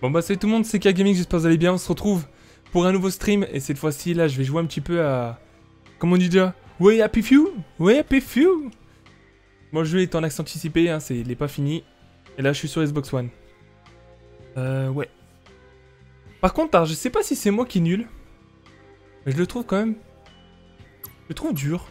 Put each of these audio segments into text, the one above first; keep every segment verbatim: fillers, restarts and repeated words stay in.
Bon bah salut tout le monde, c'est K Gaming, j'espère que vous allez bien, on se retrouve pour un nouveau stream et cette fois-ci là je vais jouer un petit peu à... Comment on dit déjà? Ouais, Happy Few. Ouais, Happy Few. Bon, le jeu est en accent anticipé, hein, c'est... il est pas fini. Et là je suis sur Xbox One. Euh, ouais. Par contre, alors, je sais pas si c'est moi qui est nul. Mais je le trouve quand même... Je le trouve dur.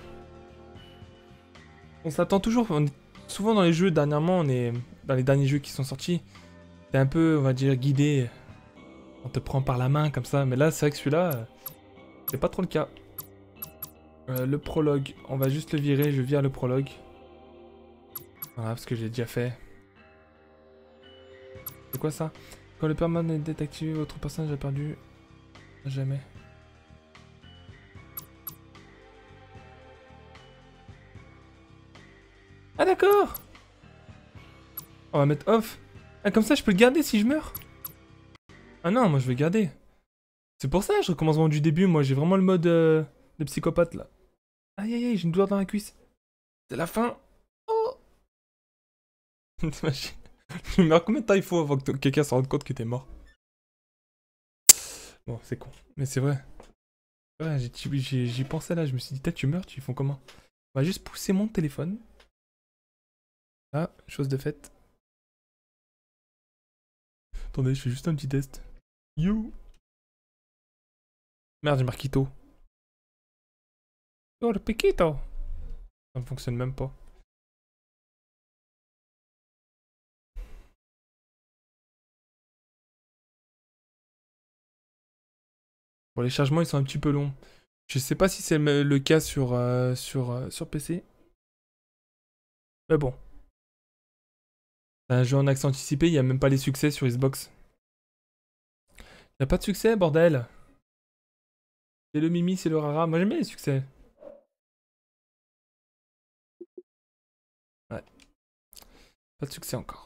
On s'attend toujours... On est... Souvent dans les jeux, dernièrement, on est... Dans les derniers jeux qui sont sortis, t'es un peu, on va dire, guidé... On te prend par la main comme ça, mais là c'est vrai que celui-là, euh, c'est pas trop le cas. Euh, le prologue, on va juste le virer, je vire le prologue. Voilà, parce que j'ai déjà fait. C'est quoi ça? Quand le permanent est désactivé, votre personnage a perdu... Jamais. Ah d'accord. On va mettre off. Ah comme ça je peux le garder si je meurs? Ah non, moi je vais garder. C'est pour ça, je recommence vraiment du début, moi j'ai vraiment le mode euh, de psychopathe là. Aïe aïe aïe, j'ai une douleur dans la cuisse. C'est la fin. Oh. Je meurs combien de temps il faut avant que quelqu'un se rende compte que t'es mort? Bon, c'est con, mais c'est vrai. Ouais, j'y pensais là, je me suis dit, peut-être tu meurs, tu font comment? On va juste pousser mon téléphone. Ah, chose de faite. Attendez, je fais juste un petit test. You. Merde, j'ai Marquito. Oh, le Piquito. Ça ne fonctionne même pas. Bon, les chargements, ils sont un petit peu longs. Je sais pas si c'est le, le cas sur, euh, sur, euh, sur P C. Mais bon. C'est un jeu en accent anticipé, il n'y a même pas les succès sur Xbox. Il n'y a pas de succès, bordel. C'est le Mimi, c'est le Rara. Moi, j'aime bien les succès. Ouais. Pas de succès encore.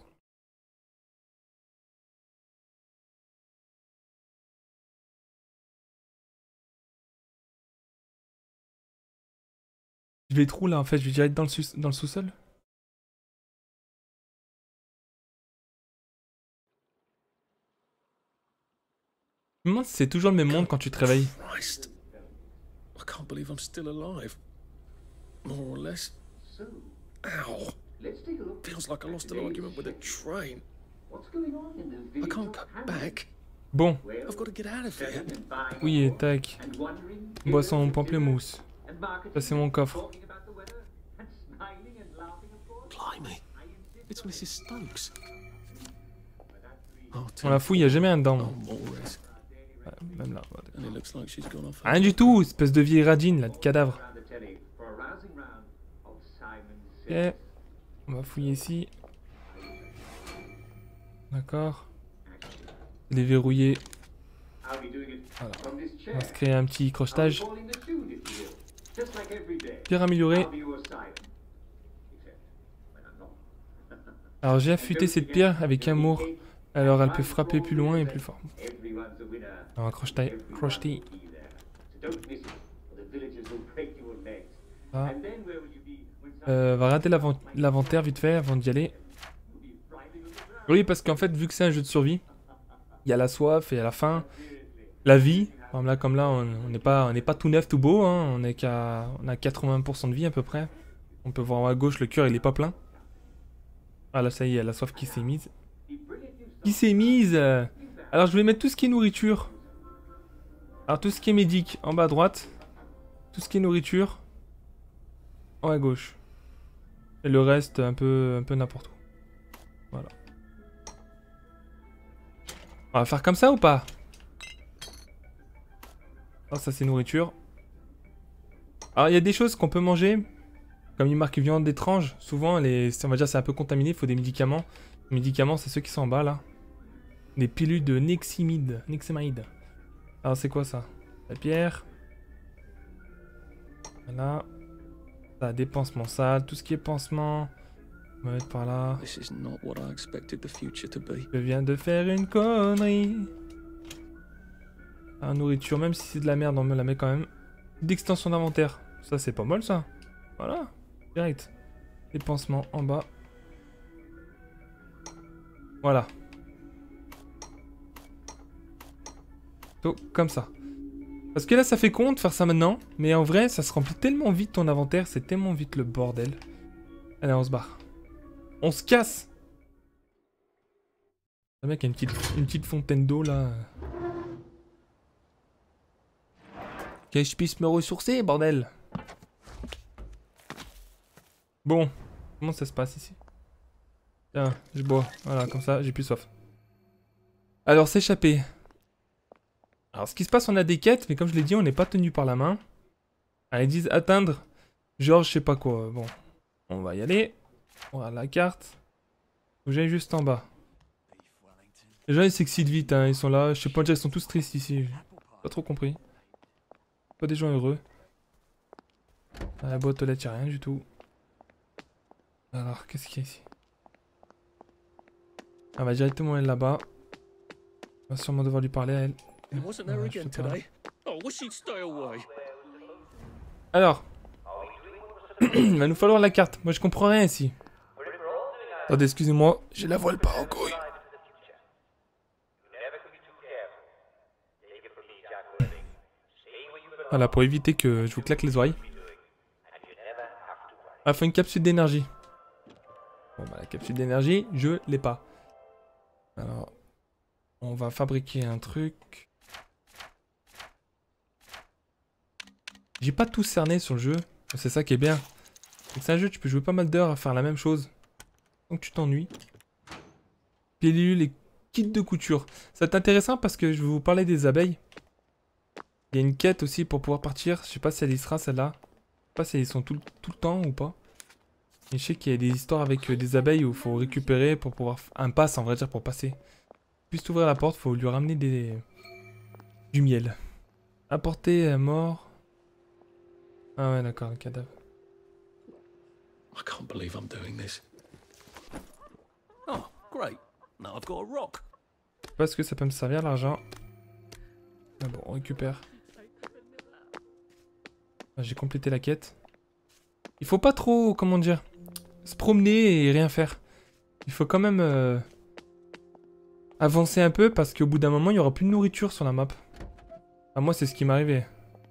Je vais trop là, en fait. Je vais direct dans le, sous- dans le sous-sol. Je me demande si c'est toujours le même monde quand tu te réveilles. Christ. I can't believe I'm still alive. More or less. Ow. Feels like I lost an argument with a train. I can't cut back. Bon. I've got to get out of here. Oui, et tac. Boisson pamplemousse. Ça, c'est mon coffre. Blimey. It's Missus Stokes. Oh, On la fouille, il n'y a jamais rien dedans. Oh, Maurice. Ouais, même là. And it looks like she's gone off. Rien du tout, espèce de vieille radine là, de cadavre. Ok. On va fouiller ici. D'accord. Les verrouiller. Voilà. On va se créer un petit crochetage. Pierre améliorée. Alors j'ai affûté cette pierre avec amour. Alors elle peut frapper plus loin et plus fort. Alors crocheter. Crocheter. Ah. Euh, va regarder l'inventaire vite fait avant d'y aller. Oui, parce qu'en fait, vu que c'est un jeu de survie, il y a la soif et à la faim, la vie. Comme là, comme là, on n'est pas, on n'est pas tout neuf, tout beau. Hein, on est qu'à, on a quatre-vingts pour cent de vie à peu près. On peut voir à gauche, le cœur il est pas plein. Ah là, ça y est, la soif qui s'est mise. Qui s'est mise. Alors, je vais mettre tout ce qui est nourriture. Alors, tout ce qui est médic en bas à droite. Tout ce qui est nourriture en haut à gauche. Et le reste, un peu, un peu n'importe où. Voilà. On va faire comme ça ou pas? Alors ça c'est nourriture. Alors il y a des choses qu'on peut manger. Comme il marque viande étrange. Souvent les, on va dire c'est un peu contaminé, il faut des médicaments. Les médicaments c'est ceux qui sont en bas là. Des pilules de Neximide. Neximide. Alors c'est quoi ça? La pierre. Voilà. Ça, des pansements sales. Tout ce qui est pansement. On va mettre par là. This is not what I expected the future to be. Je viens de faire une connerie. Ah, nourriture, même si c'est de la merde, on me la met quand même. D'extension d'inventaire. Ça, c'est pas mal, ça. Voilà. Direct. Les pansements en bas. Voilà. plutôt comme ça. Parce que là, ça fait con de faire ça maintenant. Mais en vrai, ça se remplit tellement vite ton inventaire. C'est tellement vite le bordel. Allez, on se barre. On se casse. Le mec a une petite, une petite fontaine d'eau, là. Que je puisse me ressourcer, bordel. Bon. Comment ça se passe ici? Tiens, je bois. Voilà, comme ça, j'ai plus soif. Alors, s'échapper. Alors, ce qui se passe, on a des quêtes, mais comme je l'ai dit, on n'est pas tenu par la main. Ah, ils disent atteindre, genre, je sais pas quoi. Bon, on va y aller. On regarde la carte. Faut que j'aille juste en bas. Les gens, ils s'excitent vite, hein. Ils sont là. Je sais pas dire, ils sont tous tristes ici. J'ai pas trop compris. Pas des gens heureux. À la boîte aux lettres, y'a rien du tout. Alors, qu'est-ce qu'il y a ici? On va directement aller là-bas. On va sûrement devoir lui parler à elle. Voilà, je sais pas. Alors, il va nous falloir la carte. Moi, je comprends rien ici. Attendez, excusez-moi, j'ai la voile pas en couille. Voilà, pour éviter que je vous claque les oreilles. Ah, faut une capsule d'énergie. Bon, bah, la capsule d'énergie, je l'ai pas. Alors, on va fabriquer un truc. J'ai pas tout cerné sur le jeu. C'est ça qui est bien. C'est un jeu, tu peux jouer pas mal d'heures à faire la même chose. Donc tu t'ennuies. Pilule et kit de couture. Ça va être intéressant parce que je vais vous parler des abeilles. Il y a une quête aussi pour pouvoir partir. Je sais pas si elle y sera celle-là. Je sais pas si elles y sont tout, tout le temps ou pas. Et je sais qu'il y a des histoires avec euh, des abeilles où il faut récupérer pour pouvoir... Un pass, en vrai dire, pour passer. Juste ouvrir la porte, faut lui ramener des... du miel. Apporter à mort. Ah ouais, d'accord, le cadavre. I can't believe I'm doing this. Oh, great. Now I've got a rock. Je sais pas ce que ça peut me servir l'argent. Ah bon, on récupère. Ah, j'ai complété la quête. Il faut pas trop, comment dire, se promener et rien faire. Il faut quand même euh, avancer un peu parce qu'au bout d'un moment, il y aura plus de nourriture sur la map. Ah, moi, c'est ce qui m'est arrivé.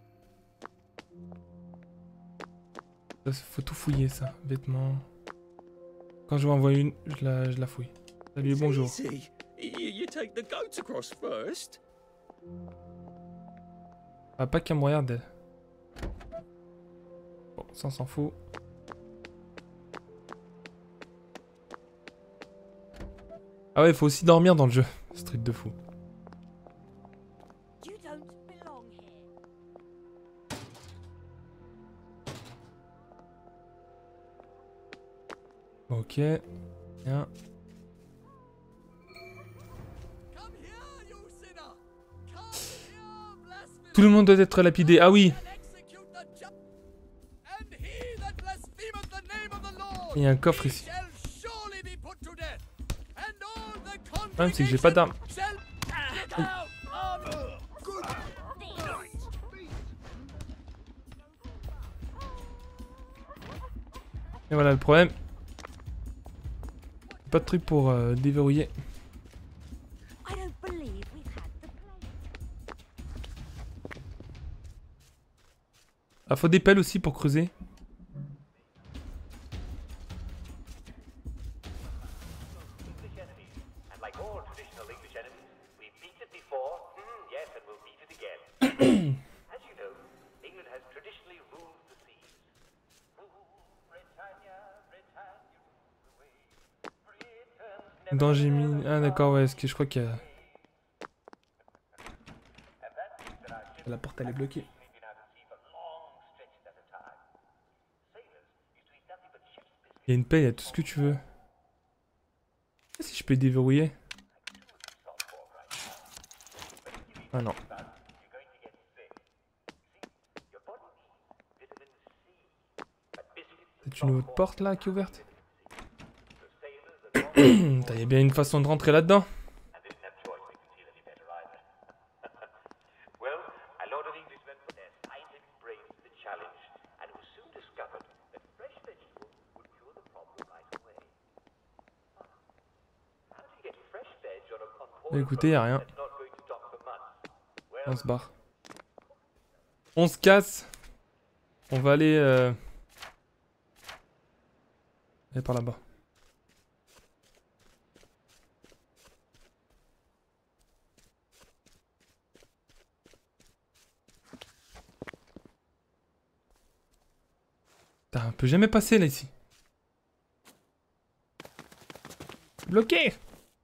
Faut tout fouiller, ça. Vêtements. Quand je vais envoyer une, je la, je la fouille. Salut, bonjour. Ah, pas qu'à me regarder. Bon, ça on s'en fout. Ah ouais, il faut aussi dormir dans le jeu. Ce truc de fou. Ok. Bien. Tout le monde doit être lapidé. Ah oui. Il y a un coffre ici. Le problème c'est que j'ai pas d'armes. Et voilà le problème. Pas de truc pour euh, déverrouiller. Ah, faut des pelles aussi pour creuser. Danger mis... Ah d'accord, ouais, ce que je crois qu'il y a... La porte elle est bloquée. Il y a une paix, il y a tout ce que tu veux. Si je peux déverrouiller. Ah non. C'est une autre porte là qui est ouverte. Il y a bien une façon de rentrer là-dedans. Écoutez, y a rien. On se barre. On se casse. On va aller... Euh... aller par là-bas. Putain, on peut jamais passer là ici. Bloqué.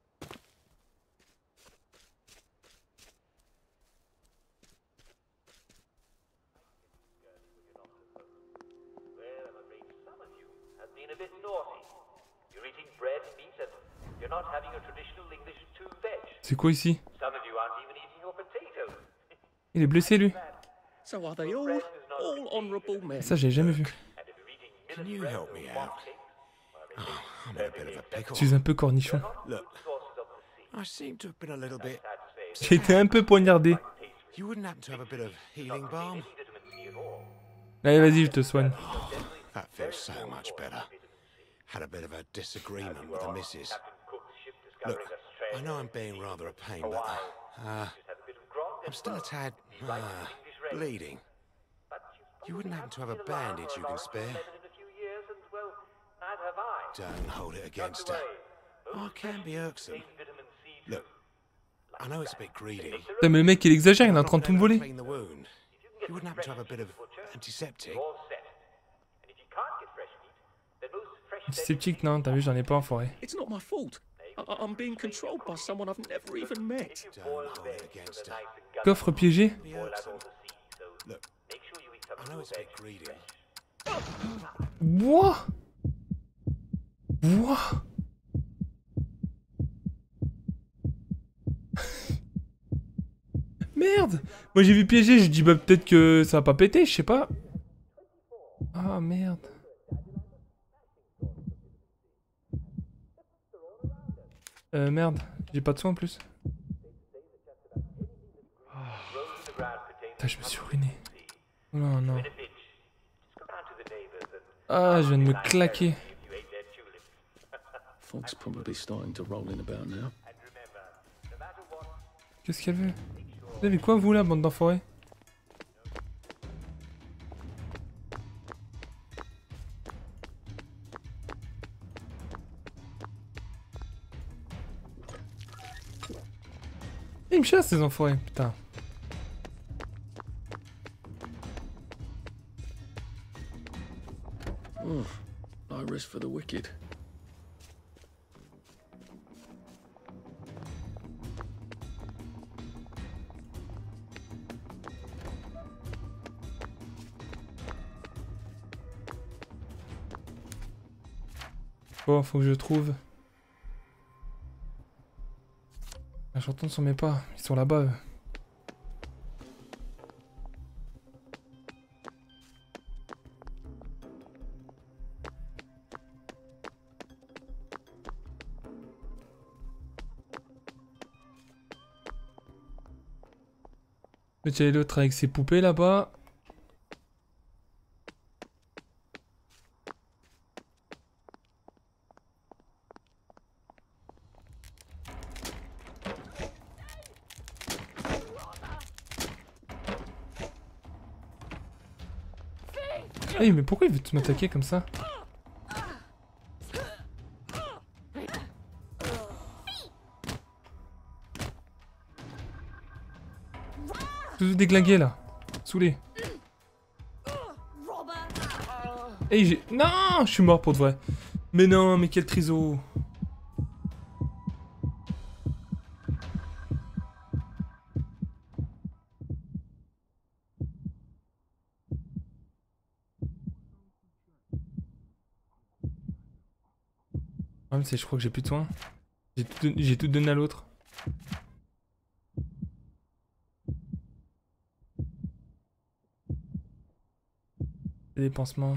C'est quoi ici? Il est blessé lui. So are they all? All honourable men. Ça j'ai jamais vu. Can you help me out? Oh, I'm in a bit of a pickle. Je suis un peu cornichon. Look, I seem to have been a little bit. J'ai été un peu poignardé. You wouldn't happen to have a bit of healing balm? Allez vas-y, je te soigne. That feels so much better. Had a bit of a disagreement with the missus. Look, I know I'm being rather a pain, but uh, I'm still a tad uh, bleeding. You wouldn't happen to have a bandage you can spare? Don't hold it against her. Oh, I can be irksome. Look, I know it's a bit greedy. Putain, mais le mec il exagère, il est en train de tout me voler. Clean the wound. You wouldn't happen to have a bit of antiseptic? Antiseptique, non, t'as vu, j'en ai pas en forêt. It's not my fault. I I'm being controlled by someone I've never even met. Don't hold it against her. Coffre piégé. Be irksome. Look, I know it's a bit greedy. Wouah. Wouah. Merde. Moi j'ai vu piégé, j'ai dit bah peut-être que ça va pas péter, je sais pas. Ah merde. Euh merde, j'ai pas de soin en plus. Putain, je me suis ruiné. Non, non. Ah, je viens de me claquer. Fog's probably starting to roll in about now. Qu'est-ce qu'elle veut? Vous avez quoi vous là, bande d'enfoirés? Ils me chassent ces enfoirés, putain. Oh, no rest for the wicked. Bon, faut que je trouve. Ah, je retourne sur mes pas, ils sont là-bas. Eux. Mais tu as l'autre avec ses poupées là-bas. Hey, mais pourquoi il veut m'attaquer comme ça? Tous déglingués là. Saoulé. Hey, j'ai... Non, je suis mort pour de vrai. Mais non, mais quel triso. Le problème c'est je crois que j'ai plus de soin. J'ai tout, don... j'ai tout donné à l'autre. Des pansements.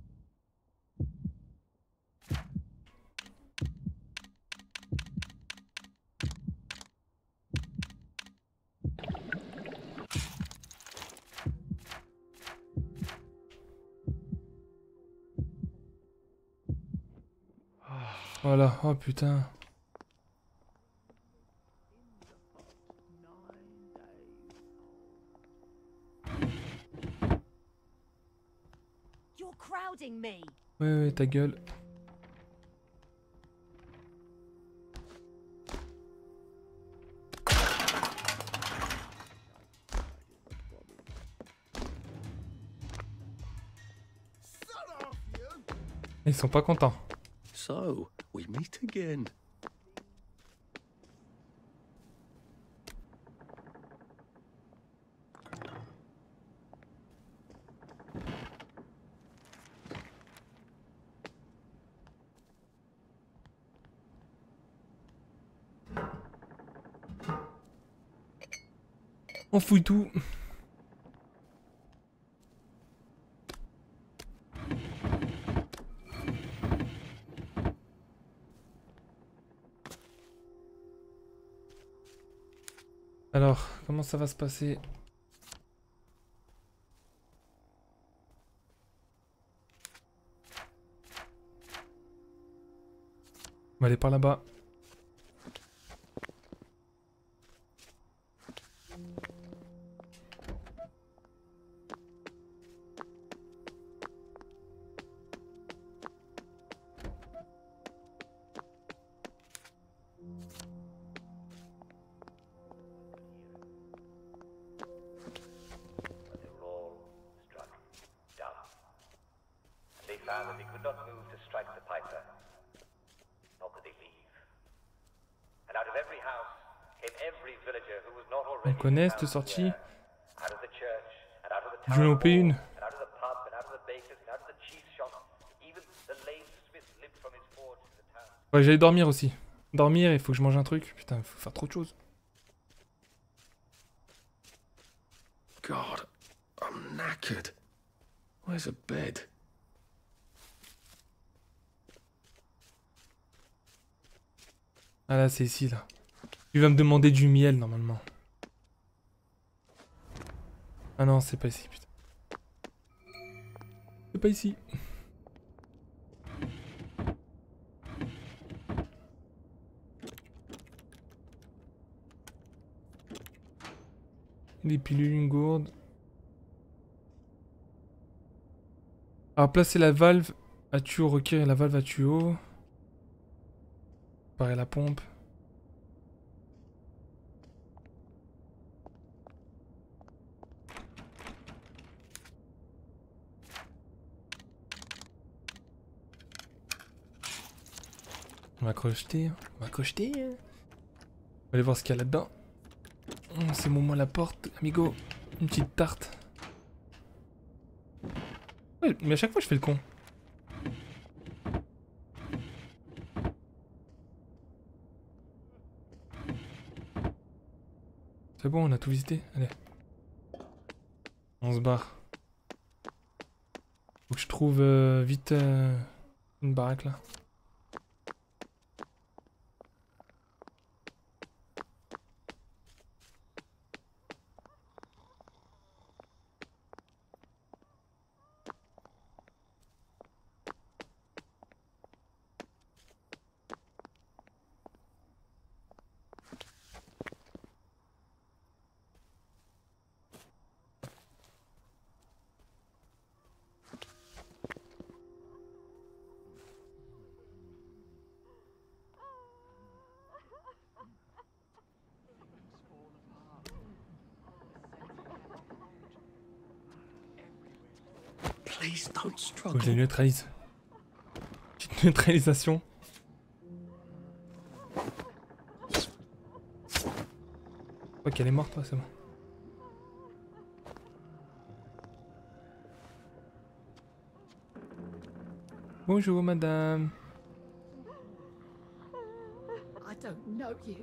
Voilà, oh putain. Ouais, ouais, ta gueule. Ils sont pas contents. So, we meet again. On fouille tout. Alors, comment ça va se passer? On va aller par là-bas. Found that they could not move to strike the piper, nor could they leave. And out of every house came every villager who was not already. On connaît cette sortie. Out of the church, and out of the town, Je n'en paye une. and out of the pub, and out of the baker's, and out of the cheese shop, even the ladesmith lived from his forge in the town. Ouais, j'allais dormir aussi. Dormir, il faut que je mange un truc. Putain, il faut faire trop de choses. God, I'm knackered. Where's a bed? Ah là, c'est ici, là. Il va me demander du miel, normalement. Ah non, c'est pas ici, putain. C'est pas ici. Des pilules, une gourde. Alors, placer la valve à tuyau, requérir la valve à tuyau. Préparer la pompe. On va crocheter, on va crocheter. On va aller voir ce qu'il y a là-dedans. Oh, c'est mon moi la porte, amigo. Une petite tarte. Ouais, mais à chaque fois je fais le con. C'est bon, on a tout visité. Allez. On se barre. Faut que je trouve euh, vite euh, une baraque là. Please don't Faut que je les struggle. neutralise. Petite neutralisation. Ok, elle est morte, ouais, c'est bon. Bonjour, madame. I don't know you.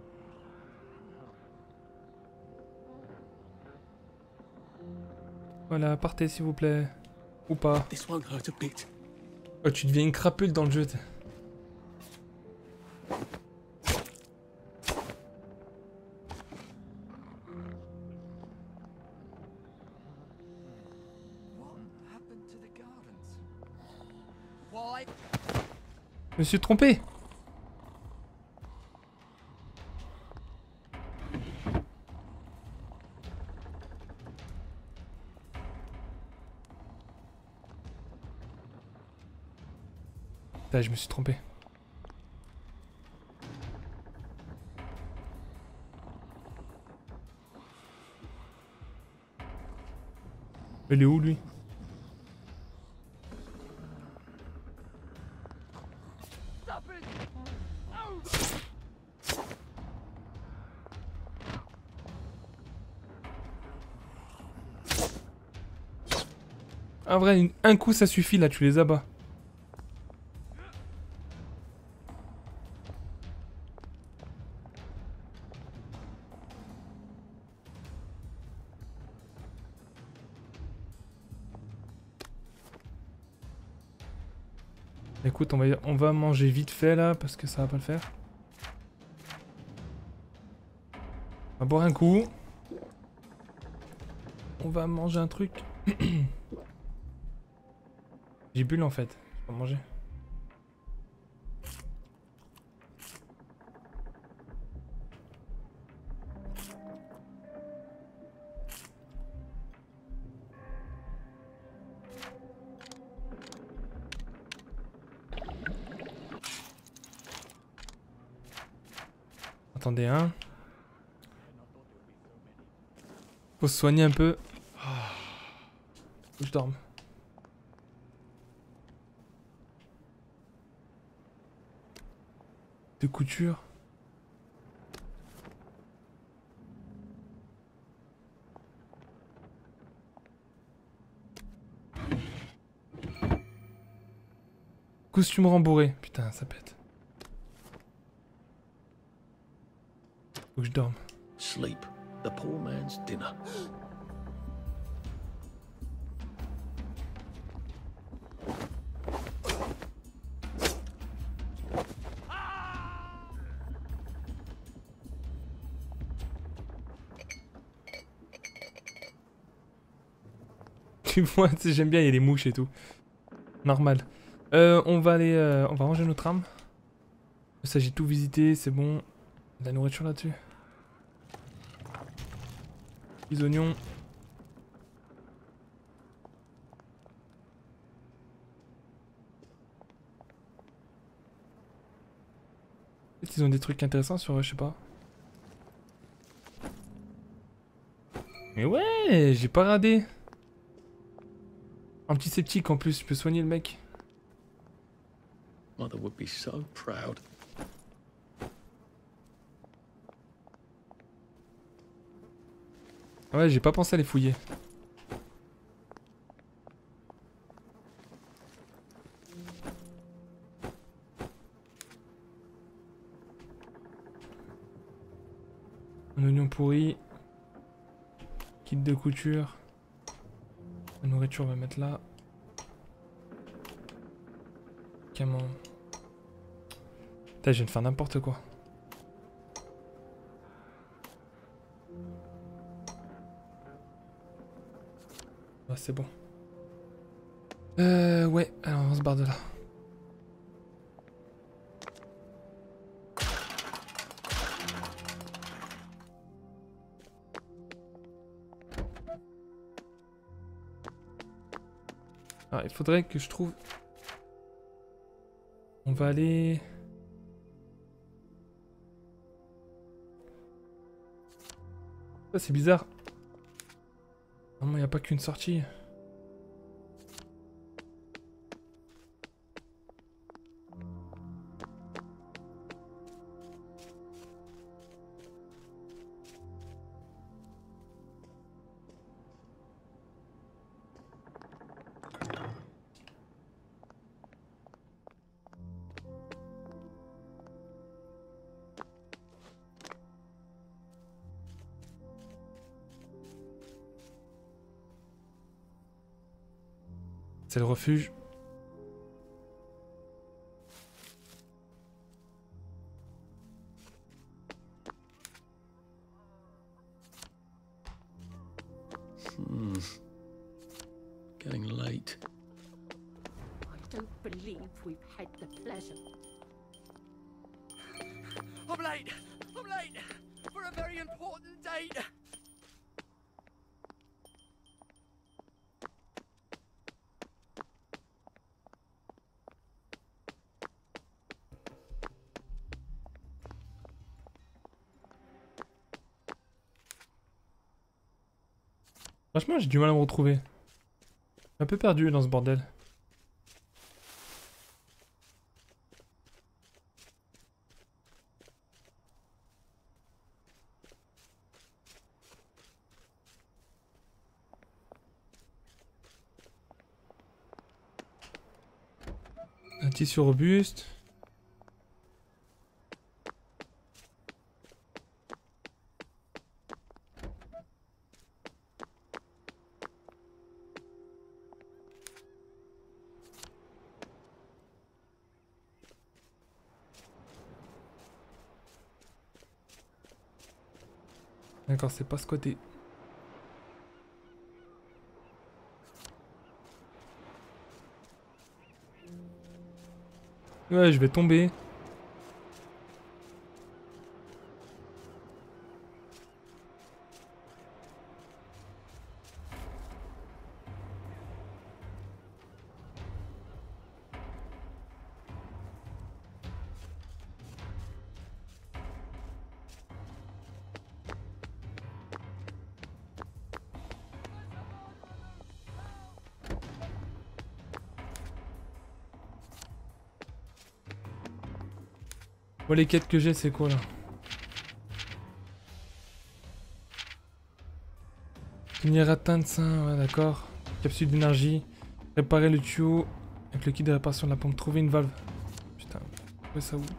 Voilà, partez s'il vous plaît. Ou pas. This won't hurt a bit. Oh, tu deviens une crapule dans le jeu. t'sais. Je me suis trompé. Là, je me suis trompé. Il est où lui? En vrai, une- un coup ça suffit là, tu les abats. Écoute, on va, on va manger vite fait là, parce que ça va pas le faire. On va boire un coup. On va manger un truc. J'ai bu en fait. Je vais manger. Attendez, hein. Faut se soigner un peu. Faut que je dorme. De couture. Costume rembourré. Putain, ça pète. Faut que je dorme. Sleep, the poor man's dinner. Tu vois, tu sais, j'aime bien, il y a les mouches et tout. Normal. Euh, on va aller... euh, on va ranger notre âme. Ça, j'ai tout visité, c'est bon. De la nourriture là-dessus. Les oignons. Peut-être qu'ils ont des trucs intéressants sur eux, je sais pas. Mais ouais, j'ai pas radé. Un petit sceptique en plus, je peux soigner le mec. Mother would be so proud. Ouais, j'ai pas pensé à les fouiller. Un oignon pourri. Kit de couture. La nourriture, on va mettre là. Comment... Putain, je viens de faire n'importe quoi. Ah, c'est bon. Euh, ouais, alors on se barre de là. Alors, il faudrait que je trouve... On va aller... Ça, c'est bizarre. Normalement, il n'y a pas qu'une sortie. C'est le refuge. Hmm. Getting late. I don't believe we've had the pleasure. I'm late! I'm late! For a very important date! Franchement, j'ai du mal à me retrouver. Je suis un peu perdu dans ce bordel. Un tissu robuste. D'accord, c'est pas ce côté. Ouais, je vais tomber. Bon, les quêtes que j'ai, c'est quoi là? Finir atteindre ça, ouais, d'accord. Capsule d'énergie. Réparer le tuyau avec le kit de réparation de la pompe. Trouver une valve. Putain, ouais, ça où?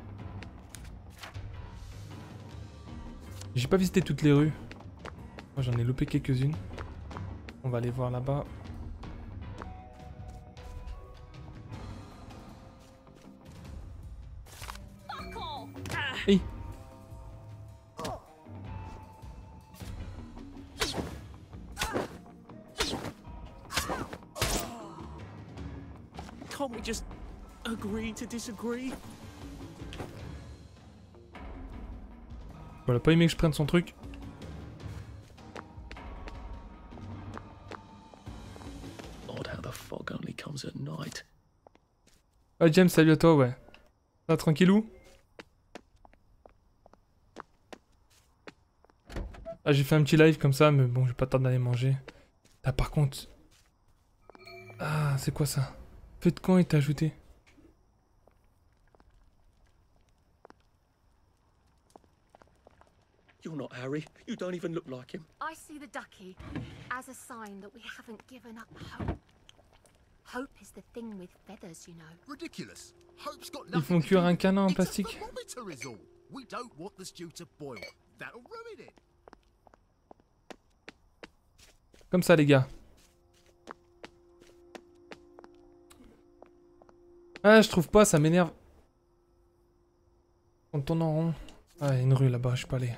J'ai pas visité toutes les rues. Moi, j'en ai loupé quelques-unes. On va aller voir là-bas. Hey! Can't we just agree to disagree? Voilà, pas aimé que je prenne son truc. Odd how the fog only comes at night. Ah, James, salut à toi, ouais. Ça, tranquillou? Ah, j'ai fait un petit live comme ça, mais bon, j'ai pas tard d'aller manger. Ah, par contre... Ah, c'est quoi ça? Feu de camp est ajouté. You're not Harry. You don't even look like him. I see the ducky as a sign that we haven't given up hope. Hope is the thing with feathers, you know. Ridiculous. Hope's got Ils font cuire un canin en It's a plastique. thermometer is all. We don't want the stew to boil. That'll ruin it. Comme ça, les gars. Ah, je trouve pas, ça m'énerve. On tourne en rond. Ah, il y a une rue là-bas, je peux aller.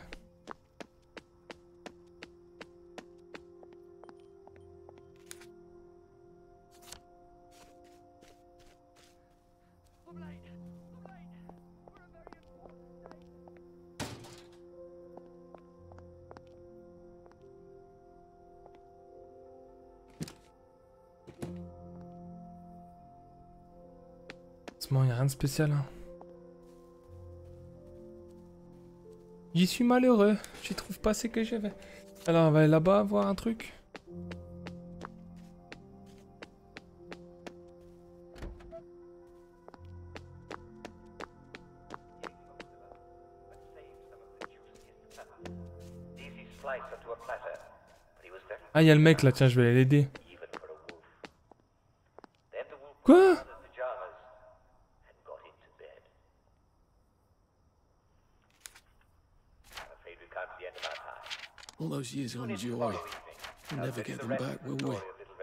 Il n'y a rien de spécial. Hein. J'y suis malheureux. J'y trouve pas ce que j'avais. Alors on va aller là-bas voir un truc. Ah, il y a le mec là, tiens, je vais aller l'aider. Quoi? All those years of joy. We'll never get them back, will we?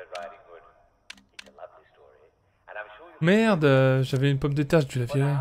Merde, euh, j'avais une pomme de terre, j'ai dû la virer.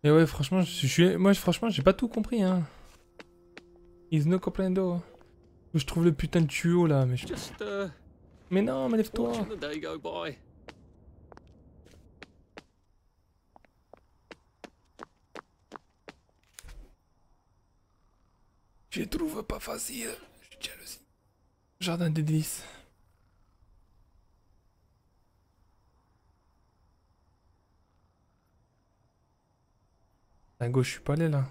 Et ouais, franchement, je suis... Moi, franchement, j'ai pas tout compris, hein. Is no comprendo. Je trouve le putain de tuyau, là, mais je... Just, uh, Mais non, mais lève-toi. watching the day go by. Je trouve pas facile. Je suis jalousie. Jardin des délices. À gauche, je suis pas allé là.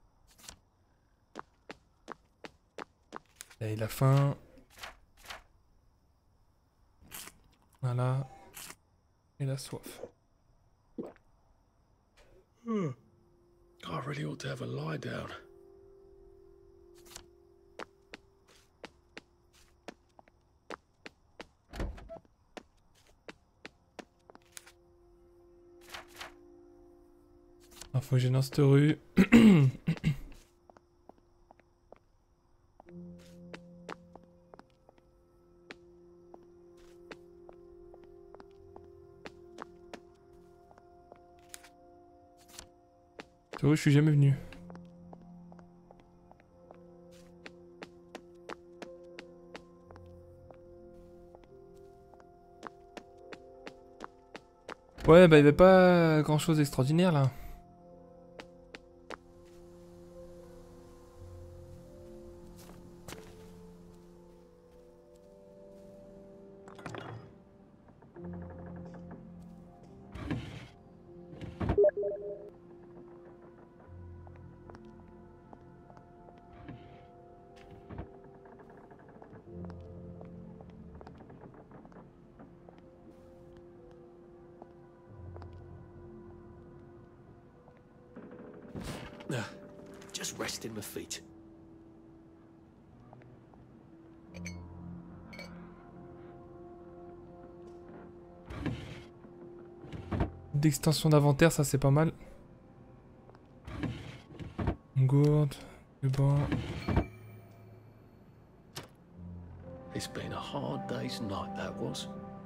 Là, il a faim. Voilà. Il a soif. I really ought to have a lie down. Ah, faut que j'aille dans cette rue. Cette rue, je suis jamais venu. Ouais, bah il y avait pas grand chose d'extraordinaire là. Uh, just resting my feet. D'extension d'inventaire, ça c'est pas mal. Une gourde, le banc. It's been a hard day's night, that was.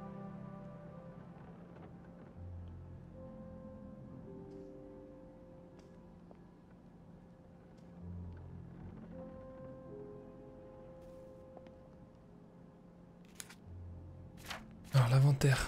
Alors l'inventaire.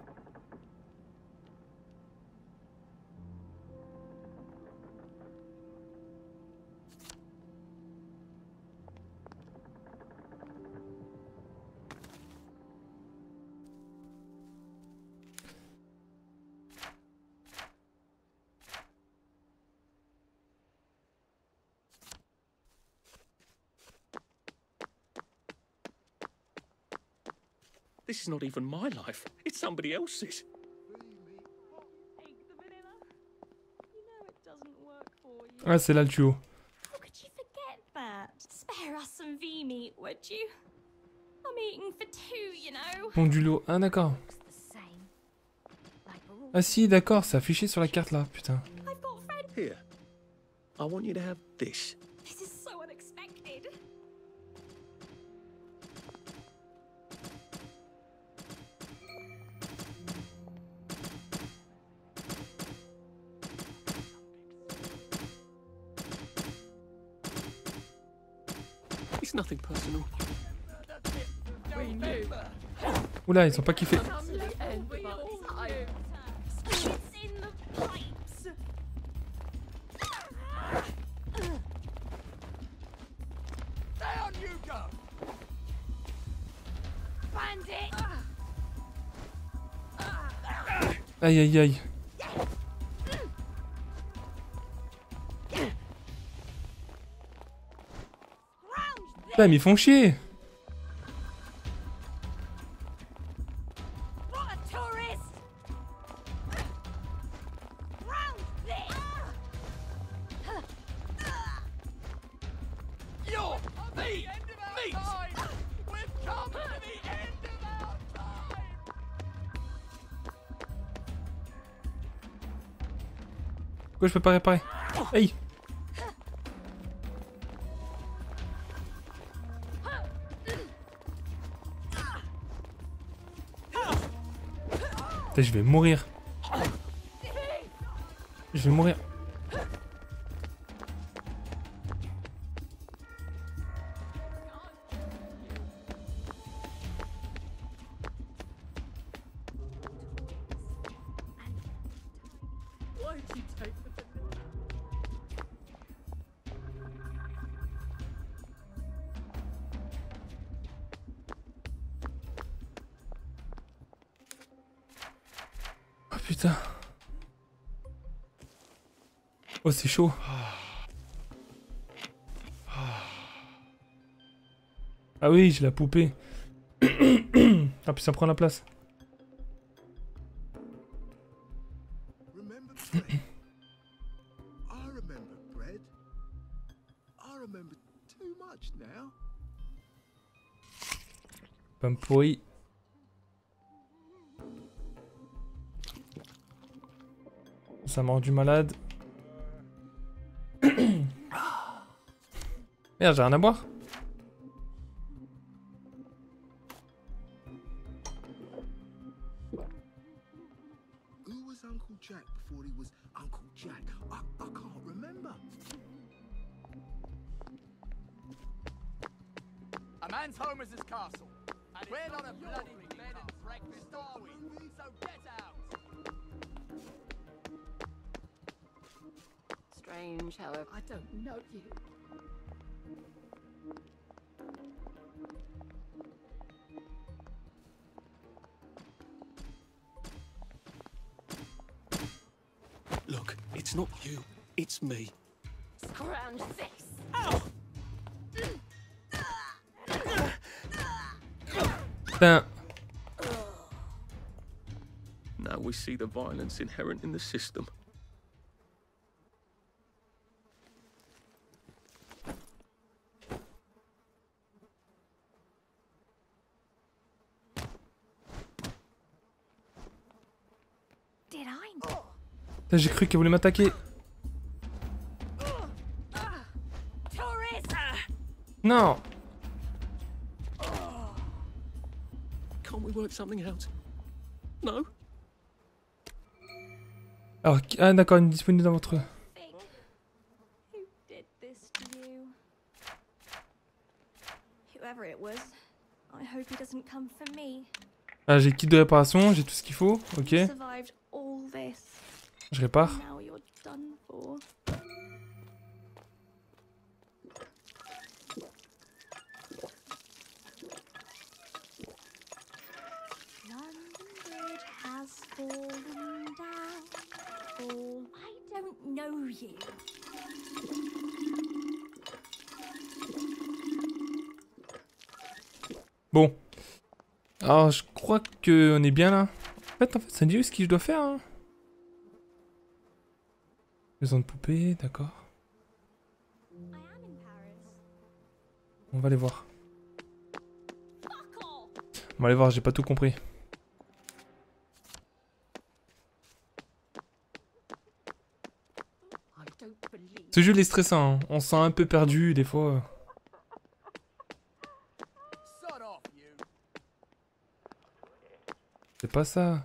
This is not even my life. It's somebody else's. Take the vanilla. You know it doesn't work for you. Ah, c'est là le tuyau. How could you forget that? Spare us some V meat, would you? I'm eating for two, you know. Pont du lot. Ah d'accord. The same. Like we're all Ah si, d'accord, c'est affiché sur la carte là, putain. I've got friends. Here. I want you to have this. This is so unexpected. It's nothing personal. Oula, ils ont pas kiffé. It's in the pipes. Down you go! Bandit. Aïe aïe aïe. Putain, mais ils font chier. What a tourist. Round this. You're the meat! We've come to the end of our time! Pourquoi je peux pas réparer? Aïe. Putain, je vais mourir. Je vais mourir. putain. Oh, c'est chaud. Ah oui, j'ai la poupée. Ah, puis ça prend la place. Remember bread? I remember bread. I remember too much now. Pomme pourrie. Ça m'a rendu malade. Merde, j'ai rien à boire. Who was Uncle Jack before he was Uncle Jack? I, I can't remember. A man's home is his castle. And we're not a bloody bed and breakfast, are we? So get out! Strange, however. I don't know you. Look, it's not you, it's me. Scrounge this! Putain. Now we see the violence inherent in the system. Did I know? Putain, j'ai cru qu'elle voulait m'attaquer. Tourist! Non. Can't we work something out? No? Alors, qui- ah d'accord, il est disponible dans votre... Think. Who did this to you? Whoever it was, I hope he doesn't come for me. Ah, j'ai kit de réparation, j'ai tout ce qu'il faut. Ok, You survived all this. je répare. Now you're done for. London Bridge has fallen down. Fall. I don't know you. Bon. Alors, je crois qu'on est bien là. En fait, en fait, ça me dit ce que je dois faire. Hein. Maison de poupée, d'accord. I am in Paris. On va aller voir. Fuck off! On va aller voir, j'ai pas tout compris. I don't believe. Ce jeu il est stressant, hein. On se sent un peu perdu des fois. Sod off, you. C'est pas ça.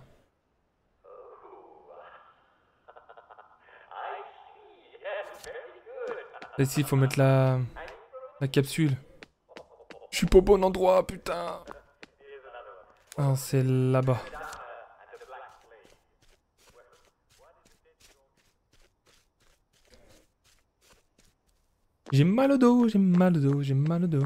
Là, ici, il faut mettre la... la capsule. Je suis pas au bon endroit, putain. Ah, c'est là-bas. J'ai mal au dos, j'ai mal au dos, j'ai mal au dos.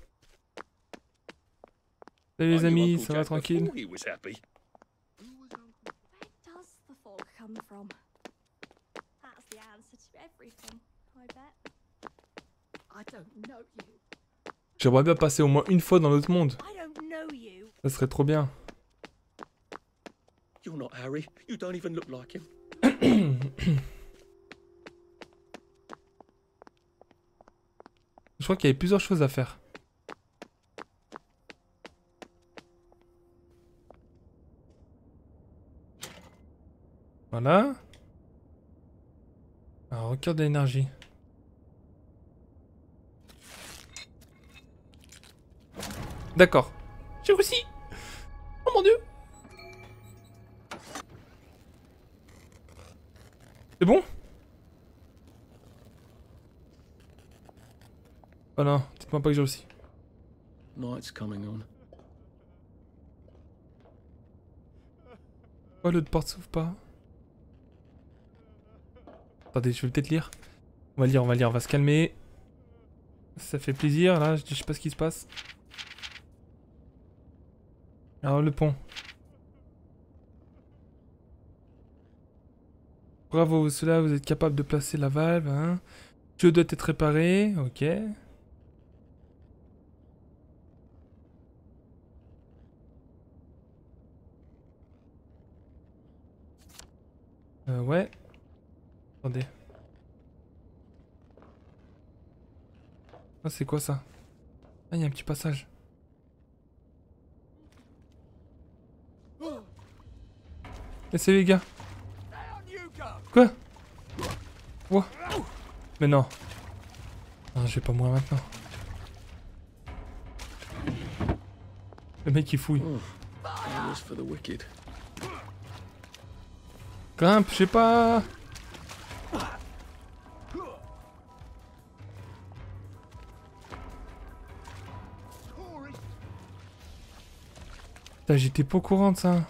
Salut les I knew amis, Uncle ça va Jack tranquille? before he was happy. Who was Uncle? Where does the fog come from? That's the answer to everything, I bet. I don't know you. J'aimerais bien passer au moins une fois dans l'autre monde. I don't know you. Ça serait trop bien. You're not Harry. You don't even look like him. Je crois qu'il y avait plusieurs choses à faire. Voilà. Un requin d'énergie. D'accord. J'ai réussi. Oh mon dieu. C'est bon? Oh non, dites-moi pas que j'ai réussi. Night's coming on. Oh, l'autre porte s'ouvre pas. Attendez, je vais peut-être lire. On va lire, on va lire, on va se calmer. Ça fait plaisir, là, je sais pas ce qui se passe. Alors, le pont. Bravo, cela, vous êtes capable de placer la valve, hein. Je dois être réparé, ok. Euh, ouais. Attendez. Ah, c'est quoi ça? Ah, il y a un petit passage. Eh, salut les gars. Quoi? Quoi? Mais non. Non, je vais pas mourir maintenant. Le mec il fouille. For the wicked. Grimpe, je sais pas. Putain, j'étais pas au courant de ça.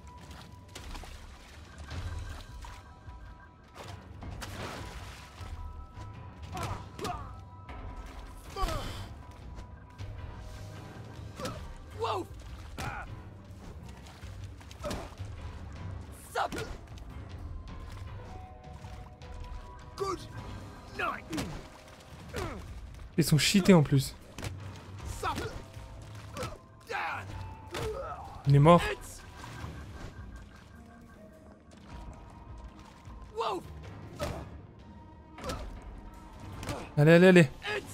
Ils sont cheatés en plus. Il est mort. Allez, allez, allez.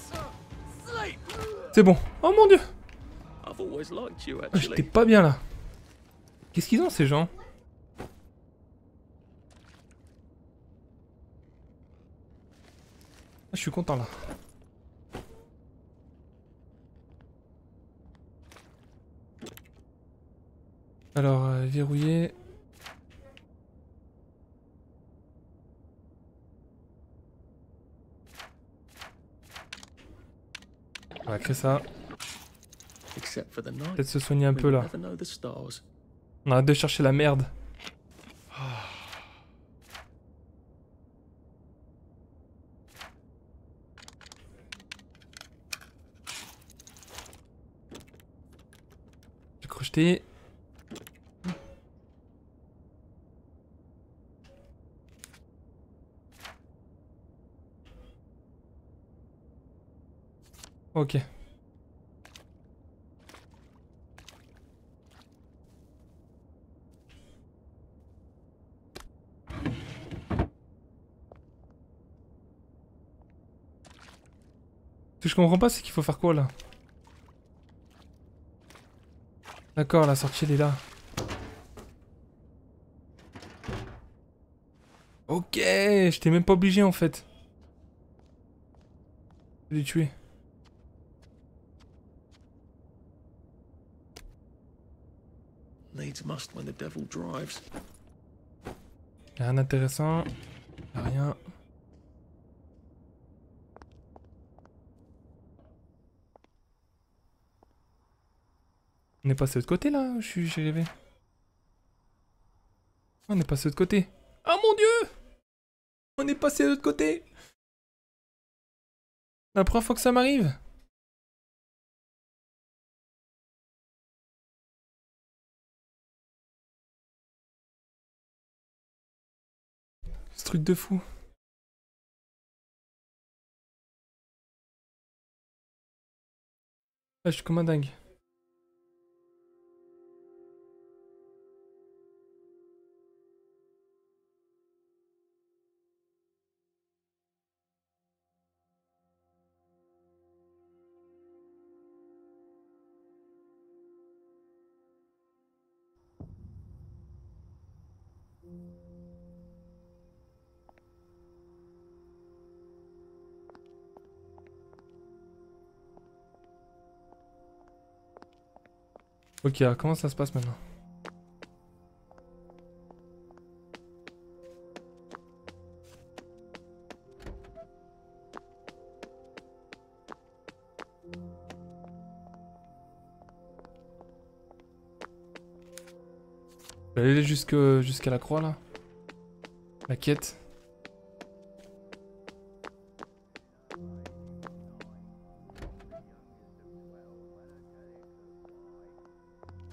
C'est bon. Oh mon dieu. Oh, j'étais pas bien là. Qu'est-ce qu'ils ont ces gens? Ah, je suis content là. Alors, euh, verrouiller. On va créer ça. Peut-être se soigner un peu là. On arrête de chercher la merde. J'ai crocheté. Ok. Ce que je comprends pas, c'est qu'il faut faire quoi là? D'accord, la sortie elle est là. Ok, j'étais même pas obligé en fait. De les tuer. Needs must when the devil drives. Y'a rien d'intéressant. Y'a rien. On est passé de l'autre côté là, je suis j'ai rêvé. On est passé de l'autre côté. Oh mon dieu! On est passé de l'autre côté. La première fois que ça m'arrive. Ce truc de fou. Ah, je suis comme un dingue. Ok, alors comment ça se passe maintenant? Je vais aller jusque jusqu'à la croix là. La quête.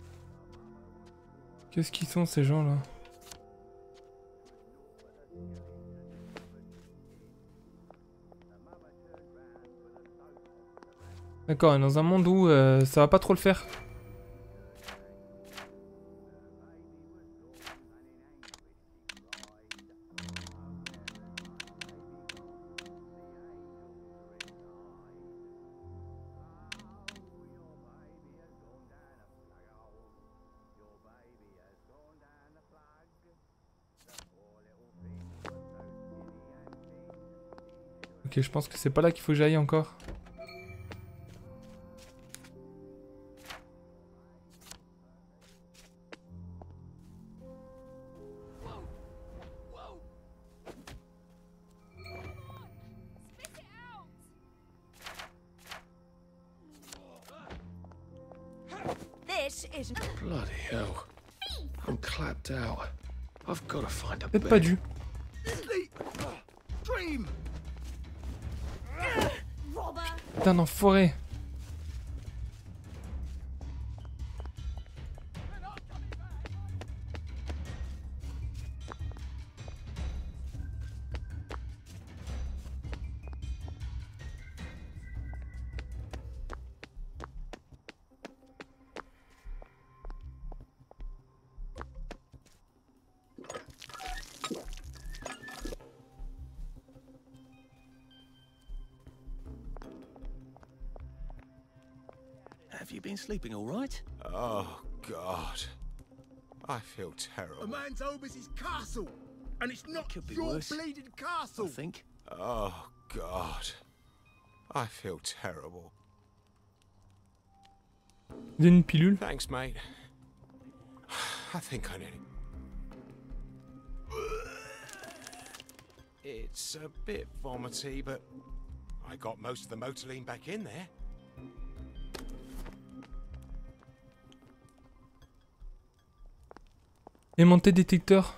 Qu'est-ce qu'ils sont ces gens là? D'accord, dans un monde où euh, ça va pas trop le faire. Ok, je pense que c'est pas là qu'il faut que j'aille encore. Bloody hell. I'm clapped out. I've got to find a Peut-être pas bed. dû. Sleep! Dream! Putain d'enfoiré. Have you been sleeping all right? Oh, God. I feel A terrible. man's home is his castle, and it's not Could be your worse. bleeding I castle. think. Oh, God. I feel terrible. Donne une pilule. Thanks, mate. I think I need it. It's a bit vomity, but I got most of the motoline back in there. Aimanté détecteur.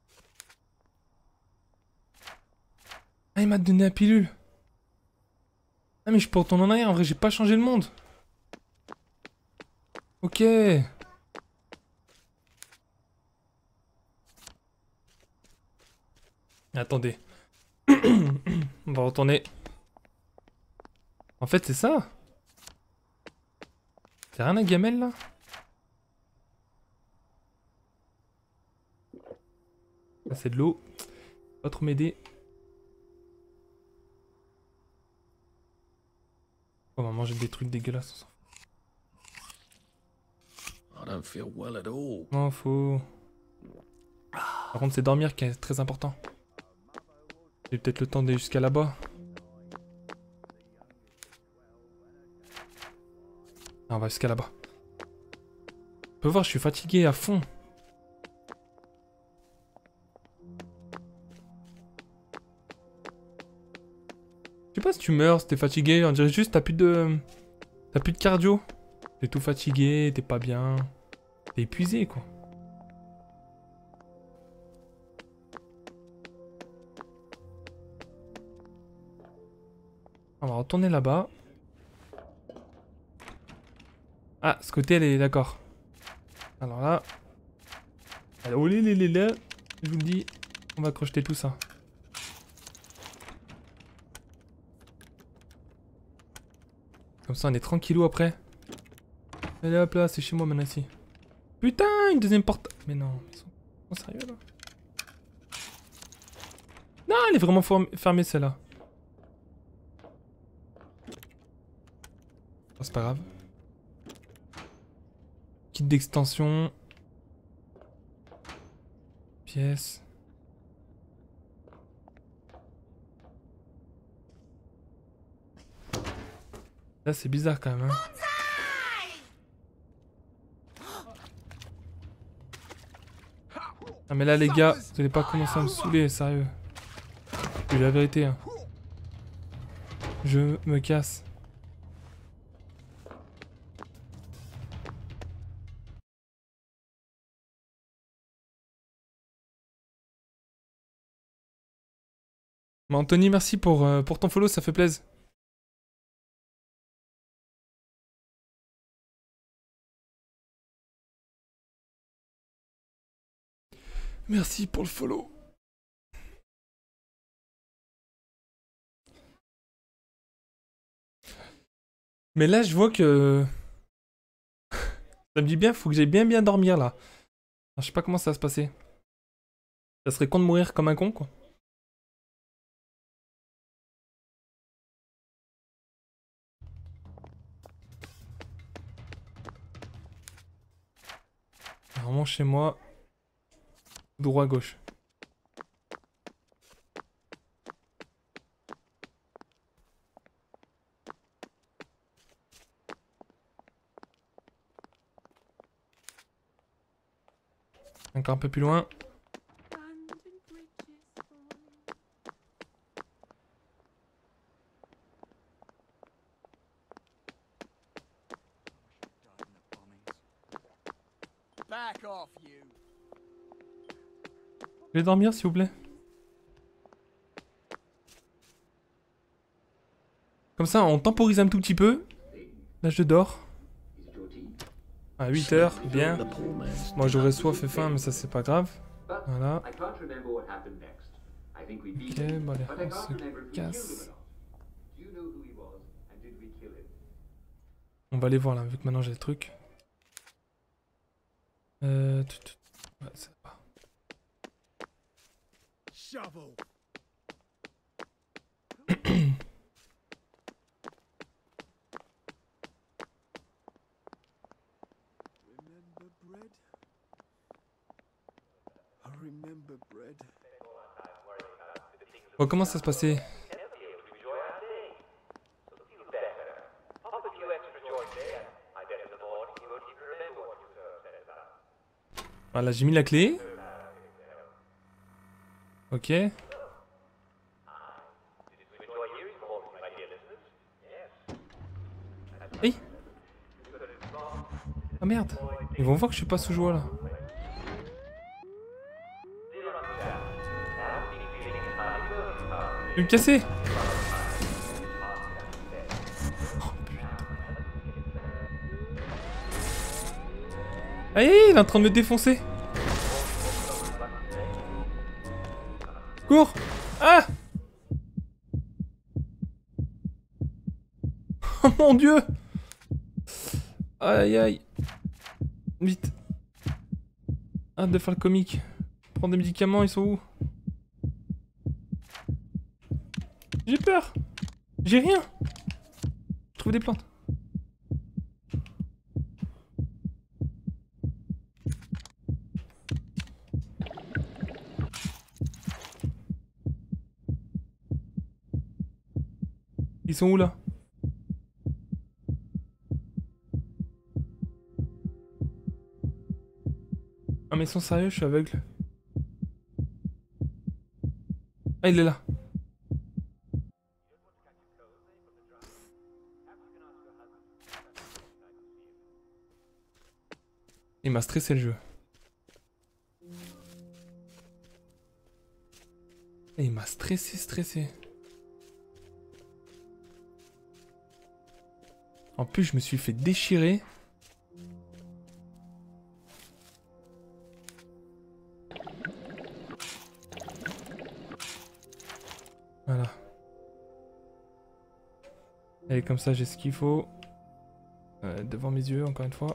Ah, il m'a donné la pilule. Ah, mais je peux retourner en arrière. En vrai, j'ai pas changé le monde. Ok. Attendez. On va retourner. En fait, c'est ça. C'est rien à gamelle, là? Ça, c'est de l'eau. Pas trop m'aider. On va manger des trucs dégueulasses. I don't feel well at all. Non, faut... Par contre, c'est dormir qui est très important. J'ai peut-être le temps d'aller jusqu'à là-bas. Ah, on va jusqu'à là-bas. On peut voir, je suis fatigué à fond. Je sais pas si tu meurs, si t'es fatigué, on dirait juste t'as plus de... T'as plus de cardio. T'es tout fatigué, t'es pas bien. T'es épuisé, quoi. On va retourner là-bas. Ah, ce côté, elle est d'accord. Alors là... Alors, les, les, les, les, je vous le dis, on va crocheter tout ça. Comme ça, on est tranquillou après. Allez hop là, c'est chez moi maintenant ici. Putain, une deuxième porte. Mais non, ils sont, ils sont sérieux là. Non, elle est vraiment fermée celle-là. Oh, c'est pas grave. Kit d'extension. Pièce. Là, c'est bizarre quand même. Hein. Ah mais là les gars, vous allez pas commencer à me saouler, sérieux. Je dis la vérité. Hein. Je me casse. Mais Anthony, merci pour, euh, pour ton follow, ça fait plaisir. Merci pour le follow. Mais là, je vois que... ça me dit bien, faut que j'aille bien bien dormir, là. Alors, je sais pas comment ça va se passer. Ça serait con de mourir comme un con, quoi. Vraiment chez moi, droit gauche. Encore un peu plus loin. Back off, you. Je vais dormir s'il vous plaît. Comme ça on temporise un tout petit peu. Là je dors. À huit heures, bien. Moi j'aurais soif et faim mais ça c'est pas grave. Voilà. Ok, bon allez, on se casse. On va aller voir là, vu que maintenant j'ai le truc. Euh... tout, tout. Ouais, ça va. Shovel. Remember bread? I remember bread. Bon, comment ça se passait? Voilà, j'ai mis la clé. Ok. Hey. Ah merde. Ils vont voir que je suis pas sous joie là. Je vais me casser. Oh putain. Aïe, il est en train de me défoncer. Cours. Ah. Oh mon dieu. Aïe aïe. Vite. Hâte de faire le comique. Prends des médicaments, ils sont où? J'ai peur. J'ai rien. Je trouve des plantes. Ils sont où là? Ah mais ils sont sérieux, je suis aveugle. Ah il est là. Il m'a stressé le jeu. Et il m'a stressé, stressé. En plus, je me suis fait déchirer. Voilà. Et comme ça, j'ai ce qu'il faut. Euh, devant mes yeux, encore une fois.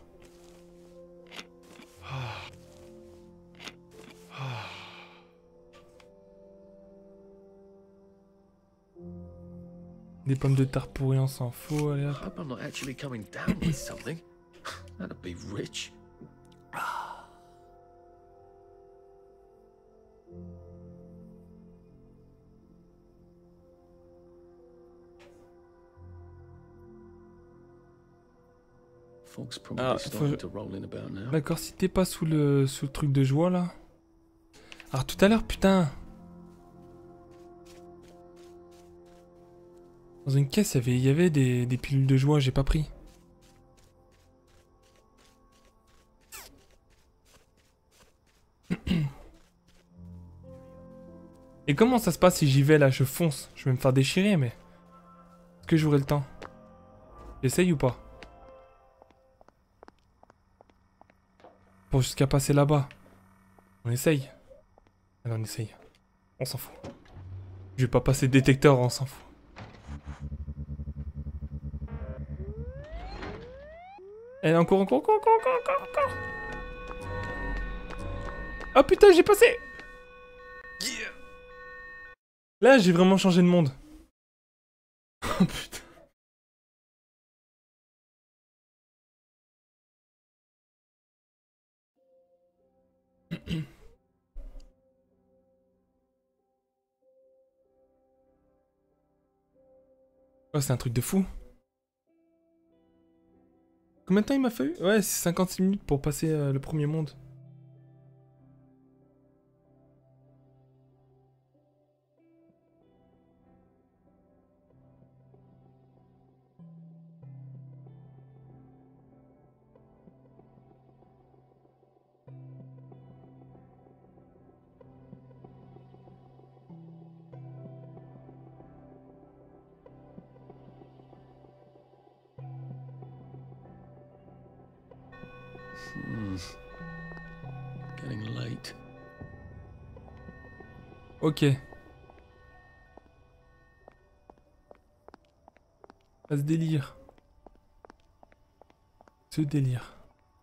Des pommes de terre pourries, on s'en fout, allez hop. I hope I'm not actually coming down with something. That'd be rich. Fog's probably Ah, starting faut... to roll in about now. D'accord, si t'es pas sous le, sous le truc de joie là. Alors tout à l'heure, putain. Dans une caisse, il y avait, il y avait des, des pilules de joie, j'ai pas pris. Et comment ça se passe si j'y vais là? Je fonce. Je vais me faire déchirer, mais... Est-ce que j'aurai le temps? J'essaye ou pas? Pour jusqu'à passer là-bas. On essaye. Allez, on essaye. On s'en fout. Je vais pas passer de détecteur, on s'en fout. Allez, encore, encore, encore, encore, encore, encore. Oh putain, j'ai passé. Yeah. Là, j'ai vraiment changé de monde. Oh putain. Oh, c'est un truc de fou. Combien de temps il m'a fallu? Ouais, c'est cinquante-six minutes pour passer euh, le premier monde. Hmm. Getting late. Ok. À ce délire. Ce délire.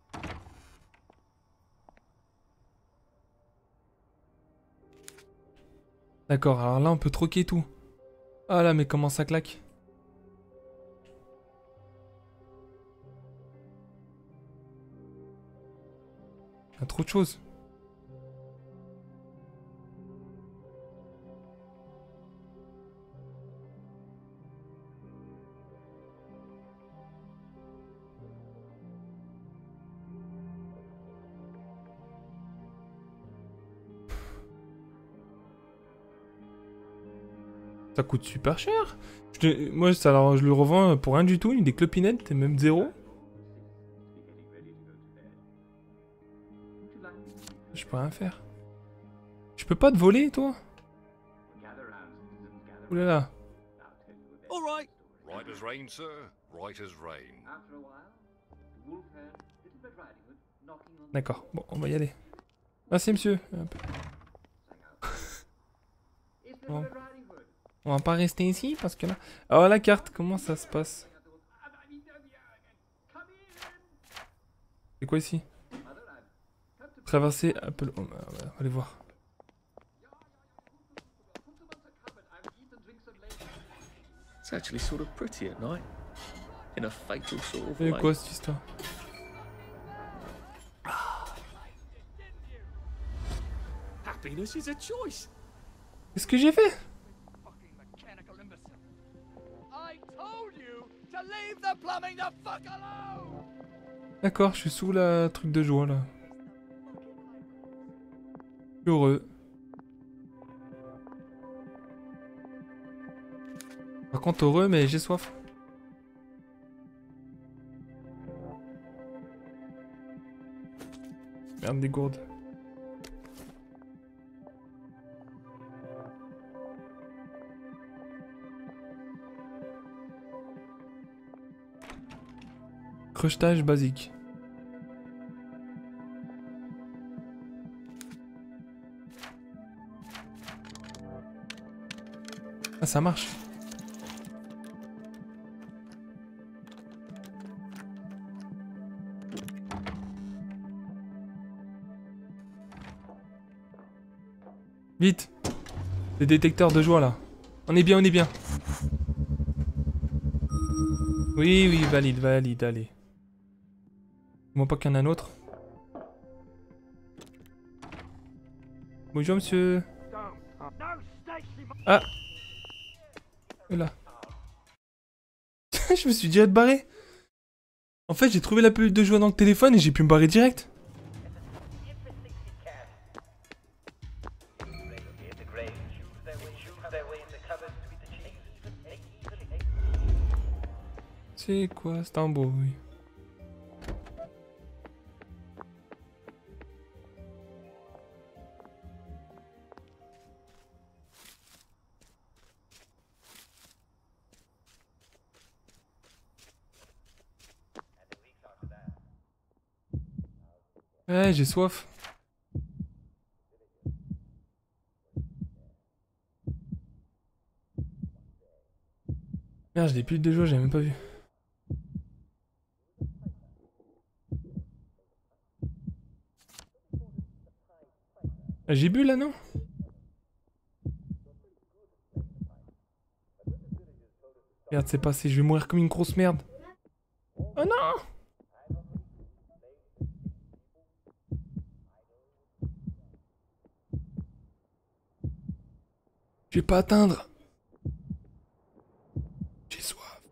D'accord, alors là on peut troquer tout. Ah là, mais comment ça claque? Il y a trop de choses. Ça coûte super cher. Je te... Moi, ça, alors, je le revends pour rien du tout, une des clopinettes, et même zéro. Je peux rien faire. Je peux pas te voler, toi? Oulala. All right. Right as rain, sir. Right as rain. D'accord, bon, on va y aller. Merci, monsieur. Hop. Bon. On va pas rester ici, parce que là... Oh, la carte, comment ça se passe? C'est quoi ici? Traverser Apple... Oh, on va aller voir. It's actually sort of pretty at night. In a fatal sort of C'est way. quoi cette histoire? Happiness is a choice. Qu'est-ce que j'ai fait? I told you to leave the plumbing the fuck alone. D'accord, je suis sous la truc de joie là. Je suis heureux. Par contre heureux mais j'ai soif. Merde des gourdes. Crochetage basique. Ah, ça marche. Vite. Les détecteurs de joie là. On est bien, on est bien. Oui, oui, valide, valide, allez. Dis-moi pas qu'il y en a un autre. Bonjour monsieur. Ah. Là. Je me suis direct barré. En fait, j'ai trouvé la pellicule de joie dans le téléphone et j'ai pu me barrer direct. C'est quoi? C'est un beau, oui. Ouais, j'ai soif. Merde, j'ai des piles de joie, j'ai même pas vu. J'ai bu là, non? Merde, c'est passé, je vais mourir comme une grosse merde. Oh non! Je vais pas atteindre. J'ai soif.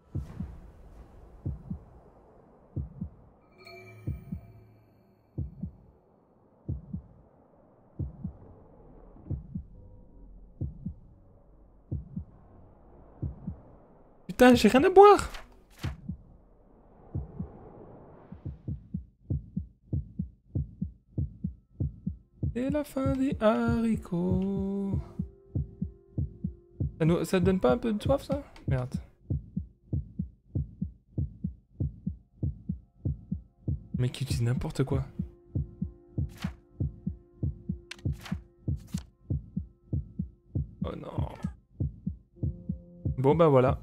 Putain, j'ai rien à boire. C'est la fin des haricots. Ça, nous, ça te donne pas un peu de soif, ça? Merde. Le mec, il utilise n'importe quoi. Oh non. Bon, bah voilà.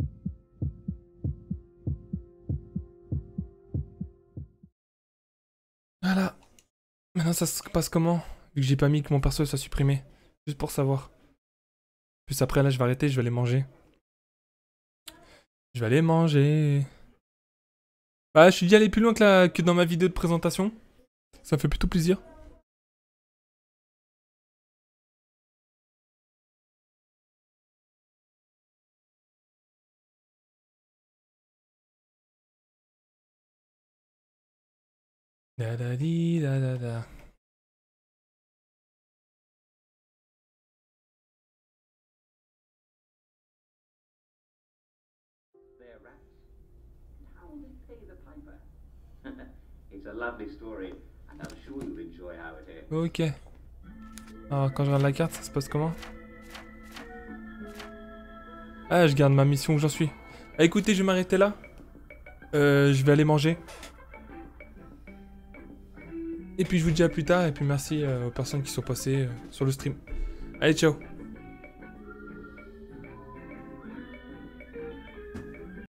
Voilà. Maintenant, ça se passe comment? Vu que j'ai pas mis que mon perso soit supprimé. Juste pour savoir. Plus après, là, je vais arrêter, je vais aller manger. Je vais aller manger. Bah, je suis déjà allé plus loin que, la... que dans ma vidéo de présentation. Ça me fait plutôt plaisir. Da da di da da da. Ok. Alors, quand je regarde la carte, ça se passe comment? Ah, je garde ma mission où j'en suis. Ah, écoutez, je vais m'arrêter là. Euh, je vais aller manger. Et puis je vous dis à plus tard. Et puis merci euh, aux personnes qui sont passées euh, sur le stream. Allez, ciao.